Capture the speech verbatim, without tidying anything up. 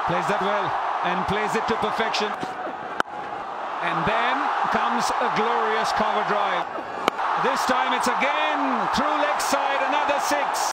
Plays that well and plays it to perfection. And then comes a glorious cover drive. This time it's again through leg side, another six.